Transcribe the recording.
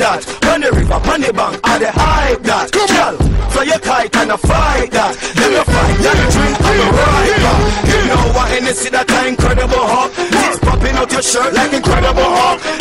that. On the river, on the bank, I the hype that. Girl, fly your kite and I fight that. Then you fight, then you drink and you ride that. You know what Hennessy that incredible hop. It's popping out your shirt like Incredible Hulk.